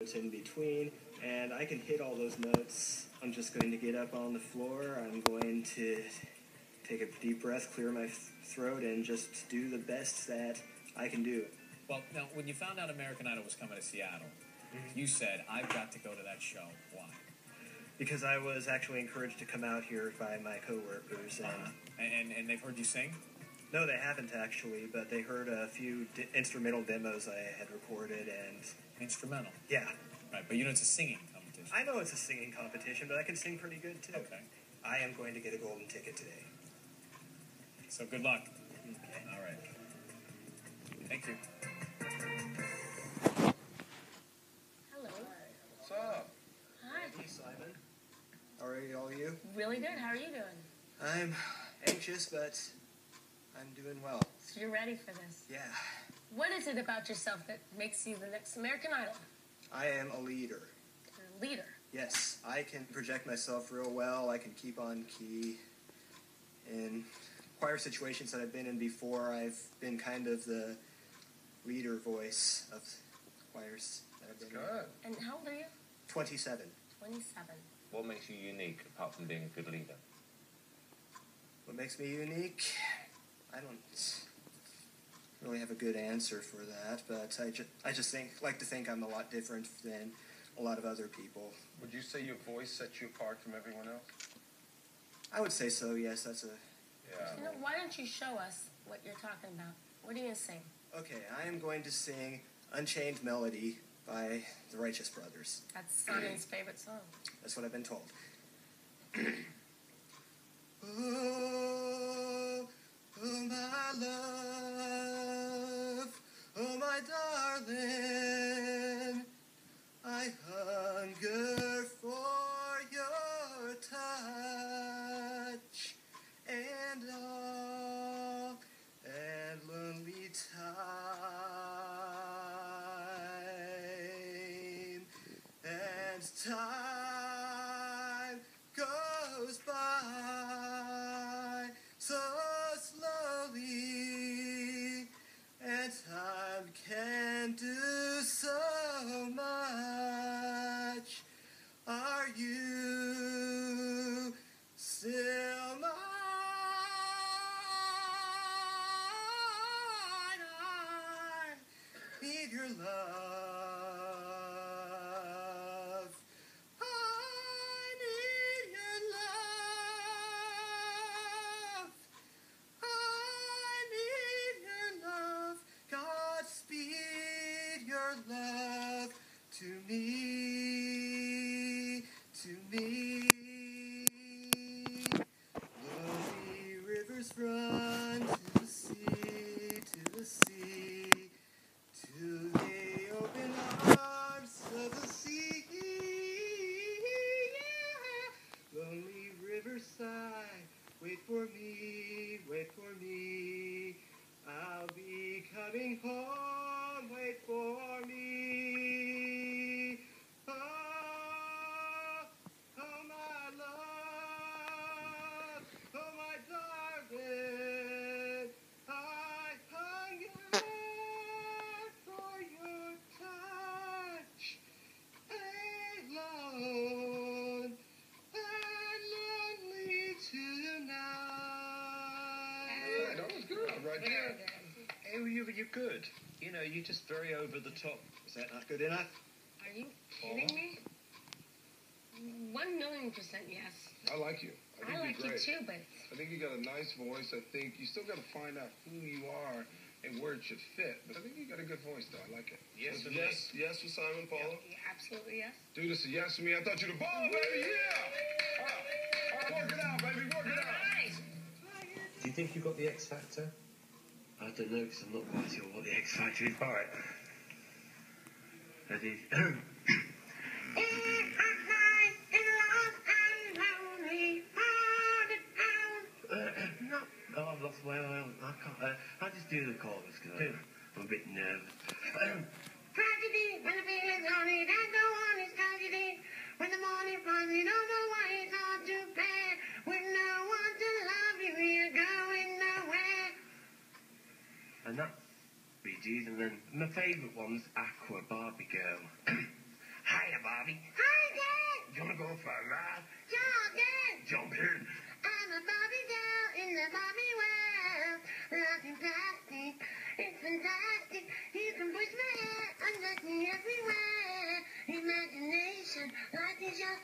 notes in between, and I can hit all those notes. I'm just going to get up on the floor. I'm going to take a deep breath, clear my throat, and just do the best that I can do. Well, now, when you found out American Idol was coming to Seattle, you said, I've got to go to that show. Why? Because I was actually encouraged to come out here by my coworkers. And they've heard you sing? No, they haven't actually, but they heard a few instrumental demos I had recorded, and... Instrumental? Yeah. Right, but you know it's a singing competition. I know it's a singing competition, but I can sing pretty good, too. Okay. I am going to get a golden ticket today. So good luck. Okay. All right. Thank you. Hello. What's up? Hi. Hey, Simon. How are you? Really good. How are you doing? I'm anxious, but I'm doing well. So you're ready for this? Yeah. What is it about yourself that makes you the next American Idol? I am a leader. You're a leader. Yes, I can project myself real well. I can keep on key. In choir situations that I've been in before, I've been kind of the leader voice of choirs that I've been in. Good. And how old are you? 27. 27. What makes you unique apart from being a good leader? What makes me unique? I don't really have a good answer for that, but I just like to think I'm a lot different than a lot of other people. Would you say your voice sets you apart from everyone else? I would say so, yes. That's a... Yeah. You know, why don't you show us what you're talking about? What are you going to sing? Okay, I am going to sing Unchained Melody by the Righteous Brothers. That's Simon's favorite song. That's what I've been told. Oh, oh my love, oh my darling, I hunger for your touch and all and lonely time and time goes by so slowly, and time can do so much. Are you still mine? I need your love. I need your love. I need your love. God, speed your love to me, to me. Lonely rivers run to the sea, to the sea, to the open arms of the sea. Yeah. Lonely riverside, wait for me, wait for me. I'll be coming home, wait for me. Oh, oh my love, oh my darling, I hunger for your touch, alone and lonely tonight. Yeah, that was good. Right there. Hey, you're good. You know, you're just very over the top. Is that not good enough? Are you kidding me? 1,000,000% yes. I like you. I think I like you're you great. too, but I think you got a nice voice. I think you still got to find out who you are and where it should fit. But I think you got a good voice, though. I like it. Yes, So yes for Simon, Paula. yeah, absolutely yes. Dude, it's a yes for me. I thought you'd a ball, baby. Yeah. All right, work it out, baby. Work it out. Do you think you got the X Factor? I don't know, because I'm not quite sure what the X Factor is. All right. Ready? No. Oh, I've lost my oil. I can't. I'll just do the chorus, because I'm a bit nervous. Tragedy, when the feeling's honey, there's no one is tragedy. When the morning finds you don't know why it's hard to bear. With no one to love you, you're going nowhere. And that's Bee Gees, and then my favourite one's Aqua, Barbie Girl.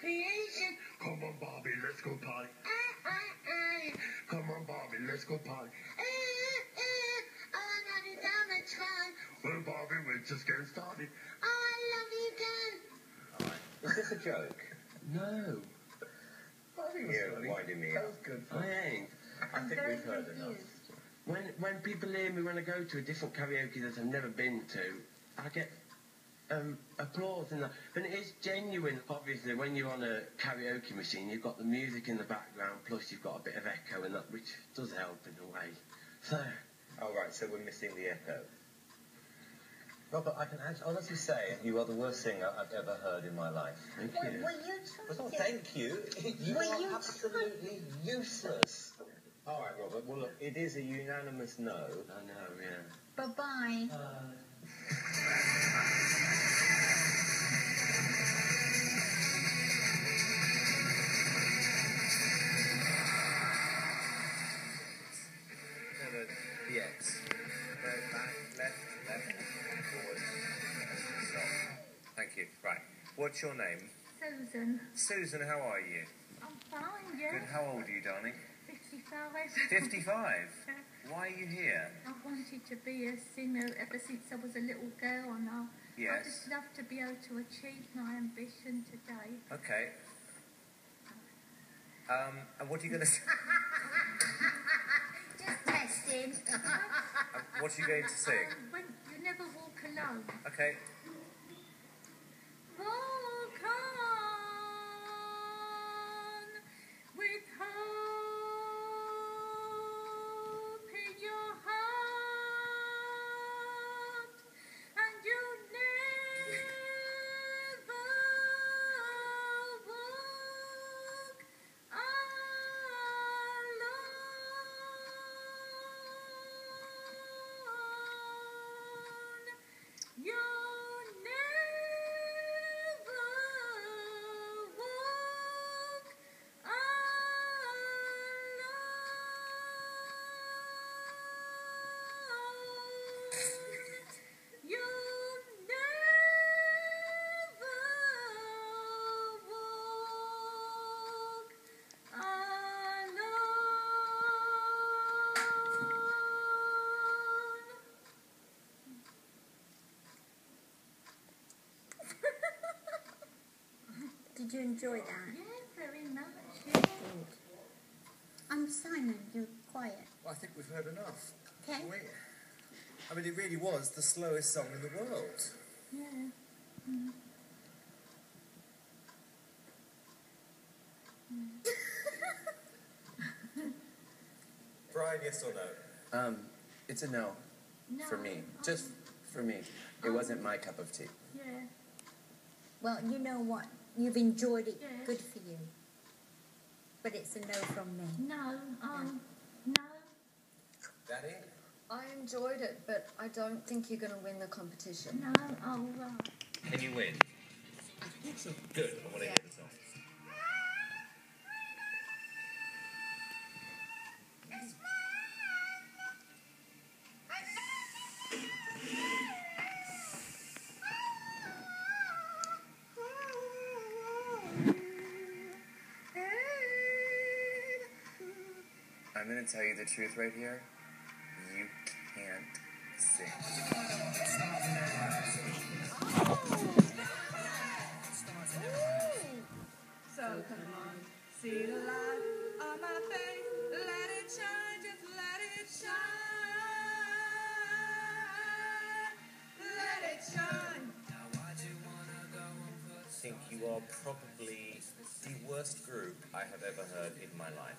creation. Come on, Barbie, let's go party. Come on, Barbie, let's go party. Oh, I love you so much fun. Well, Barbie, we're just getting started. Oh, I love you, Dan. Is this a joke? No. I think it was You're funny. winding me That up. was good fun. I ain't. I think we've heard enough. When people hear me when I go to a different karaoke that I've never been to, I get applause and that. But it is genuine. Obviously, when you're on a karaoke machine, you've got the music in the background, plus you've got a bit of echo and that, which does help in a way. So, Oh, right, so we're missing the echo. Robert, I can honestly say you are the worst singer I've ever heard in my life. thank Well, you. you tried Well, it. thank you. You Well, are you absolutely useless. All right, Robert. Well, look, it is a unanimous no. I know, yeah. Bye-bye. The X. Back, left, forward. Stop. Thank you. Right. What's your name? Susan, Susan, how are you? I'm fine, yeah. Good. How old are you, darling? 55. 55. Why are you here? I wanted to be a singer ever since I was a little girl, and I Yes. just love to be able to achieve my ambition today. Okay. And what are you going to say? Just testing. What are you going to sing? When you never walk alone. Okay. Walk on with hope in your heart, and you never walk alone. You never walk alone. You never walk alone. Did you enjoy that? Yeah, very much. Yeah. Simon, you're quiet. Well, I think we've heard enough. Okay. I mean, it really was the slowest song in the world. Yeah. Brian, yes or no? It's a no No. for me. Just for me. It wasn't my cup of tea. Yeah. Well, you know what? You've enjoyed it. Yes. Good for you. But it's a no from me. No. No. Daddy? I enjoyed it, but I don't think you're going to win the competition. No. Oh, right. Can you win? Good. I want to hear the song. I'm going to tell you the truth right here. You can't sing. So come on, see the light on my face. Let it shine, just let it shine. Let it shine. I think you are probably the worst group I have ever heard in my life.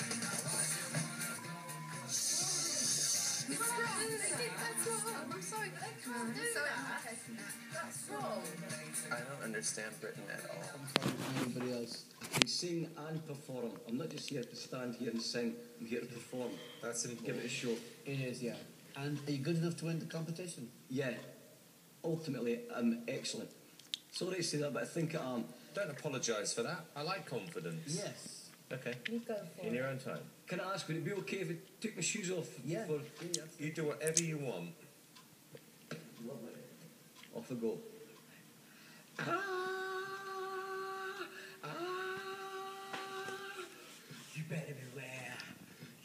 I'm sorry, I can't do that. That's wrong. I don't understand Britain at all. I'm fine with anybody else. I can sing and perform. I'm not just here to stand here and sing. I'm here to perform. That's important. Give it a show. It is, yeah. And are you good enough to win the competition? Yeah. Ultimately, I'm excellent. Sorry to say that, but I think I am. Don't apologise for that. I like confidence. Yes. Okay. You go for In it. your own time. Can I ask, would it be okay if I took my shoes off? Yeah. before- You do whatever you want. Lovely. Off I go. Ah, ah,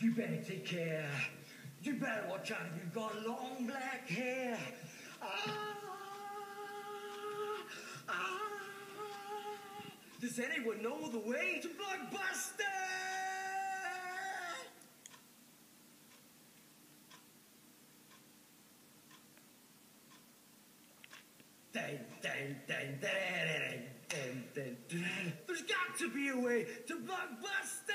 You better take care. You better watch out if you've got long black hair. Does anyone know the way to Blockbuster? There's got to be a way to Blockbuster!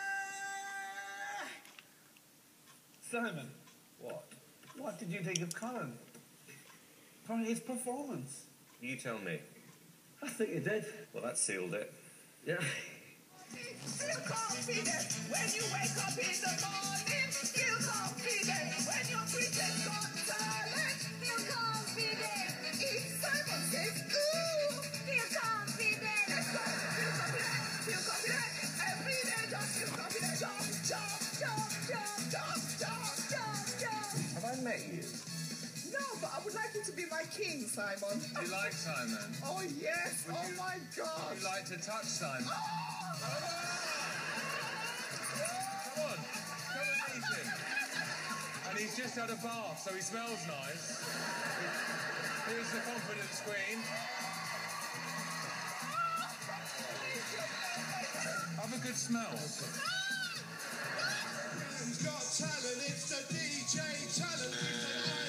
Simon, what did you think of Colin? From his performance? You tell me. I think he did. Well, that sealed it. Yeah. Feel confident when you wake up in the morning. Feel confident when your preacher's got talent. Feel confident if Simon says ooh. Feel confident. Let's go. Feel confident. Feel confident. Every day just feel confident. Jump, jump, jump, jump, jump, jump, jump, jump. Have I met you? No, but I would like you to be my king, Simon. You like Simon? Oh yes. Would Oh you- my God. Would you like to touch Simon? Oh! Come on, come and meet him. And he's just had a bath, so he smells nice. Here's the confidence queen. Have a good smell. Who's got talent? It's the DJ talent with an